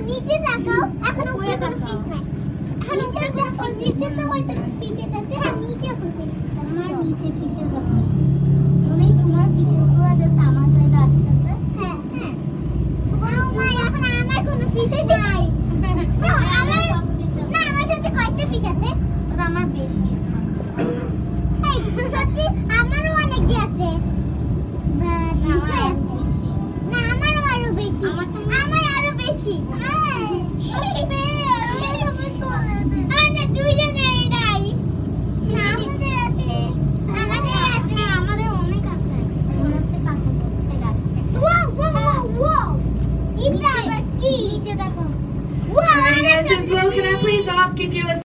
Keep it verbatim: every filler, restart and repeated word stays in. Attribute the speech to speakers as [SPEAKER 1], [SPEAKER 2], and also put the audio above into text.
[SPEAKER 1] নিচে তাকাও এখন উপরে কোনো ফিশ নাই এখন উপরে কোনো ফিশ নিচে তো হয়তো ফিশে যাচ্ছে হ্যাঁ নিচে এখন ফিশ আমার নিচে ফিশে যাচ্ছে মানে তোমার ফিশেস গুলো জাস্ট আমার সাইডে আসতেছে হ্যাঁ হ্যাঁ ও মাই এখন আমার কোনো ফিশ নাই না আমার সব ফিশ আছে না আমার সাথে কয়টা ফিশ আছে ওটা আমার বেশি এই সত্যি আমারও অনেক আছে বাট আমার বেশি না আমারও আরো বেশি আমার আরো বেশি
[SPEAKER 2] Can I please ask if you